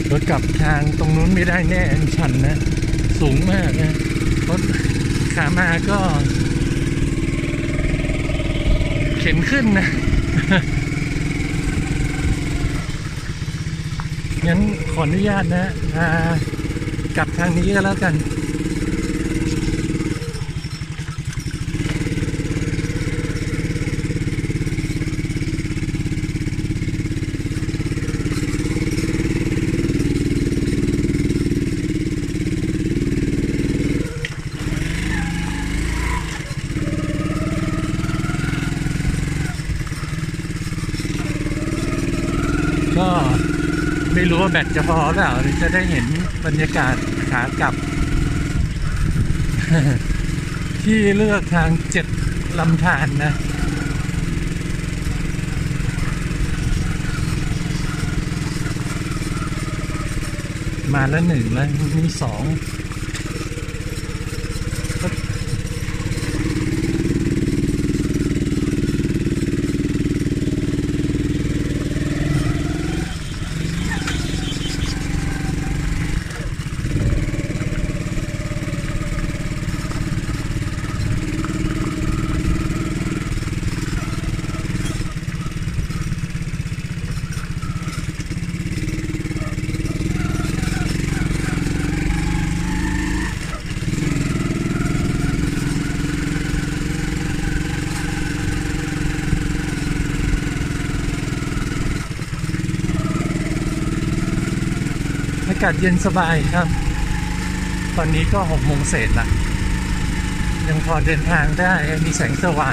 รถกลับทางตรงนู้นไม่ได้แน่ชันนะสูงมากนะรถขามาก็เข็นขึ้นนะ งั้นขออนุญาตนะกลับทางนี้ก็แล้วกันก็ไม่รู้ว่าแบตจะพอหรือเปล่าจะได้เห็นบรรยากาศขากลับ ที่เลือกทาง7ลำธารนะมาแล้ว1แล้วมี2อากาศเย็นสบายครับตอนนี้ก็6 โมงเศษละยังพอเดินทางได้มีแสงสว่าง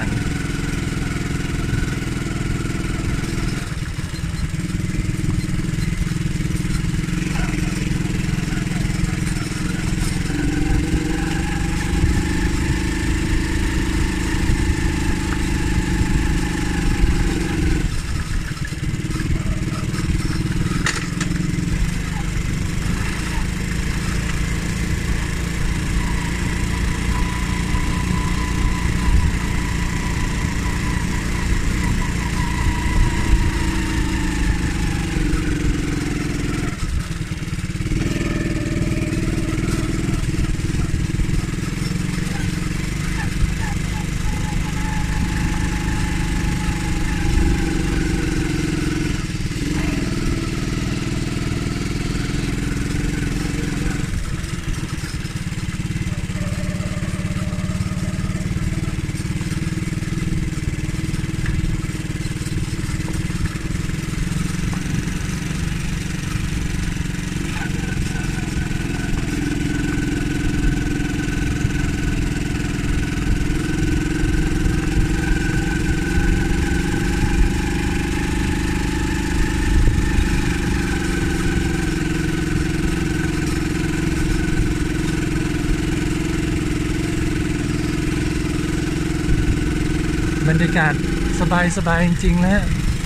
บรรยากาศสบายจริงๆนะ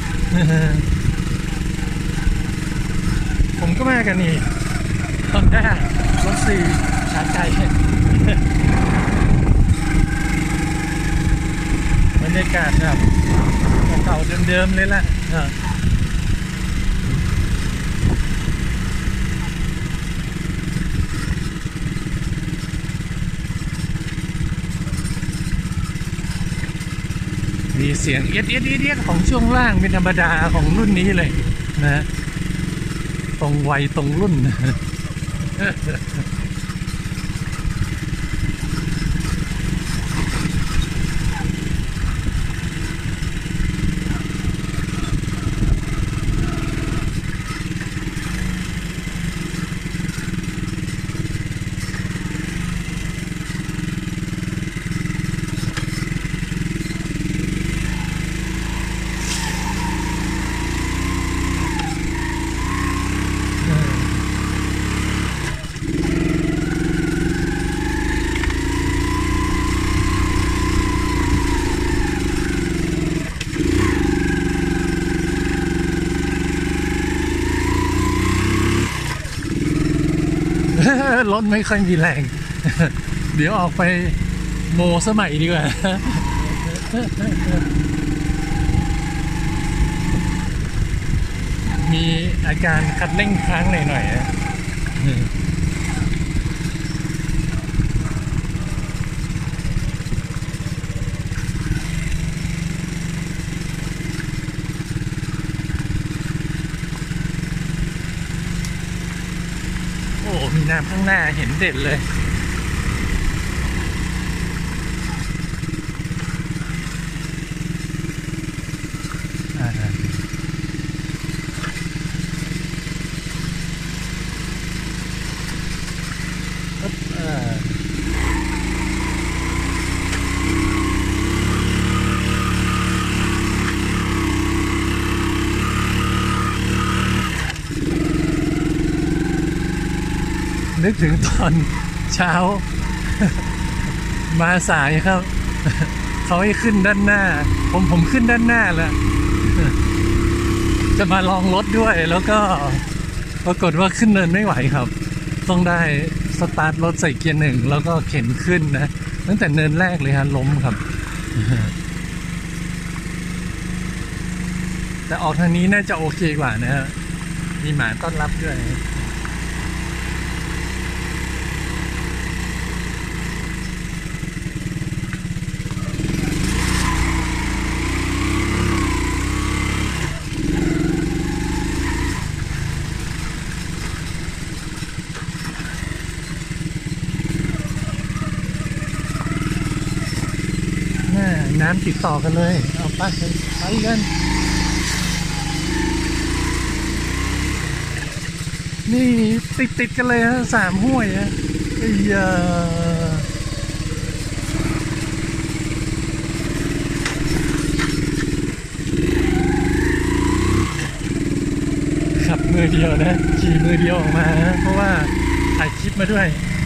ผมก็มากันนี่ตอนหน้ารถ4ขาไกล บรรยากาศแบบเก่าๆเดิมๆเลยล่ะมีเสียงเอียดของช่วงล่างเป็นธรรมดาของรุ่นนี้เลยนะตรงวัยตรงรุ่น รถไม่ค่อยมีแรง เดี๋ยวออกไปโมสมัยดีกว่า มมีอาการคัดเร่งค้างหน่อยๆนะโอ้มีน้ำข้างหน้าเห็นเด่นเลยนึกถึงตอนเช้ามาสายครับ เขาให้ขึ้นด้านหน้าผมขึ้นด้านหน้าแล้วจะมาลองรถด้วยแล้วก็ปรากฏว่าขึ้นเนินไม่ไหวครับต้องได้สตาร์ทรถใส่เกียร์หนึ่งแล้วก็เข็นขึ้นนะตั้งแต่เนินแรกเลยฮะล้มครับ แต่ออกทางนี้น่าจะโอเคกว่านะฮะมีหมาต้อนรับด้วยน้ำติดต่อกันเลยเอาไปกันนี่ติดกันเลยฮะ3 ห้วยฮะขับมือเดียวนะขี่มือเดียวออกมาเพราะว่าถ่ายคลิปมาด้วย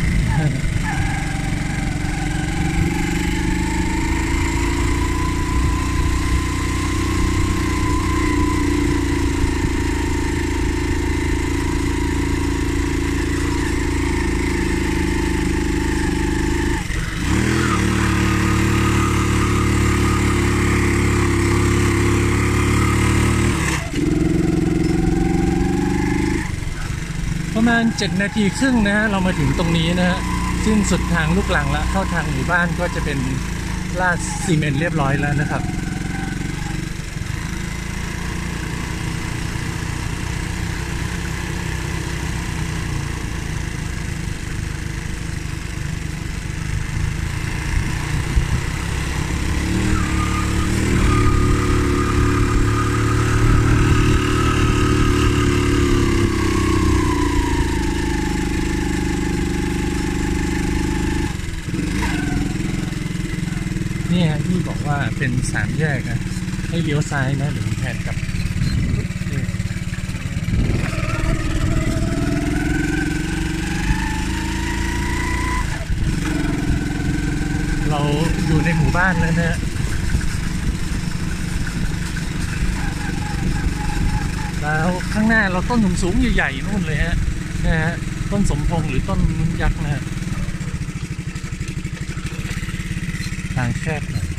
ประมาณ7 นาทีครึ่งนะฮะเรามาถึงตรงนี้นะฮะสิ้นสุดทางลูกหลังละเข้าทางหมู่บ้านก็จะเป็นลาดซีเมนต์เรียบร้อยแล้วนะครับนี่ฮะที่บอกว่าเป็น3 แยกนะให้เลี้ยวซ้ายนะหรือแทนกับเราอยู่ในหมู่บ้านแล้วนะแล้วข้างหน้าเราต้นสูงใหญ่ๆนู่นเลยฮะนะฮะต้นสมพงษ์หรือต้นนุ้นยักษ์นะฮะทางแคบหน่อย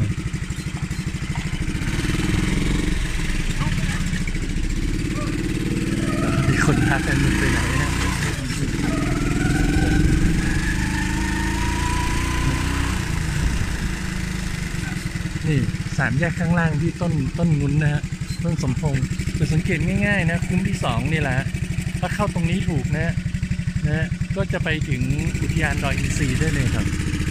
มีคนทักกันมึงไปไหนนะนี่3 แยกข้างล่างที่ต้นงุ้นนะฮะต้นสมพงษ์จะสังเกตง่ายๆนะคุ้มที่2นี่แหละถ้าเข้าตรงนี้ถูกนะก็จะไปถึงอุทยานดอยอินทรีได้เลยครับ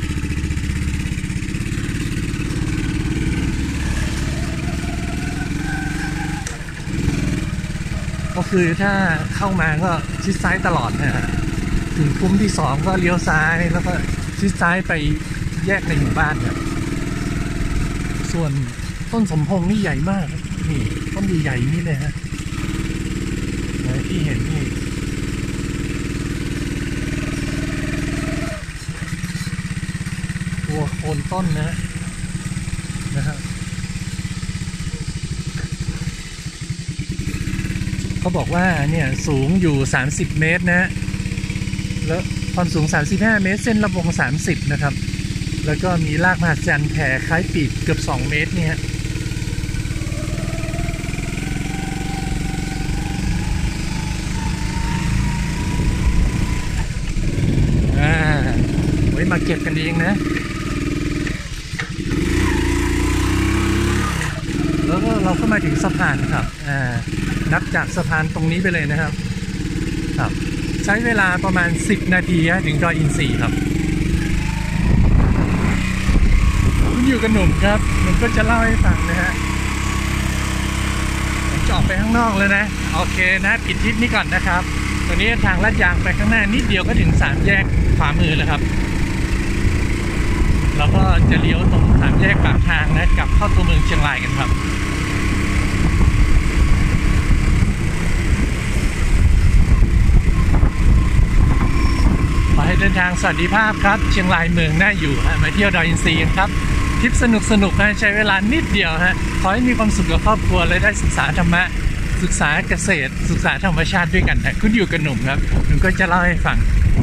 ก็คือถ้าเข้ามาก็ชิดซ้ายตลอดนะฮะถึงคุ้มที่2ก็เลี้ยวซ้ายแล้วก็ชิดซ้ายไปแยกในหมู่บ้านเนี่ยส่วนต้นสมพงษ์นี่ใหญ่มากนี่ต้นใหญ่ๆนี่เลยฮะที่เห็นนี่ตัวโคนต้นนะฮะเขาบอกว่าเนี่ยสูงอยู่30 เมตรนะแล้วความสูง35 เมตรเส้นระวง30นะครับแล้วก็มีรากมหัศจรรย์แผ่คล้ายปีกเกือบ2 เมตรเนี่ยเก็บกันเองนะแล้วก็เราก็มาถึงสะพานครับนับจากสะพานตรงนี้ไปเลยนะครับครับใช้เวลาประมาณ10 นาทีถึงดอยอินทรีครับคุณอยู่กับหนุ่มครับหนุ่มก็จะเล่าให้ฟังนะฮะผมจะออกไปข้างนอกแล้วนะโอเคนะปิดทริปนี้ก่อนนะครับตรงนี้ทางลาดยางไปข้างหน้านิดเดียวก็ถึง3 แยกขวามือแล้วครับเราก็จะเลี้ยวตรง3 แยกปากทางนะกลับเข้าตัวเมืองเชียงรายกันครับขอให้เดินทางสวัสดิภาพครับเชียงรายเมืองน่าอยู่มาเที่ยวดอยอินทรีกันครับทริปสนุกนะใช้เวลานิดเดียวฮะขอให้มีความสุขกับครอบครัวและได้ศึกษาธรรมะศึกษาเกษตรศึกษาธรรมชาติด้วยกันนะคุณอยู่กับหนุ่มครับหนุ่มก็จะเล่าให้ฟัง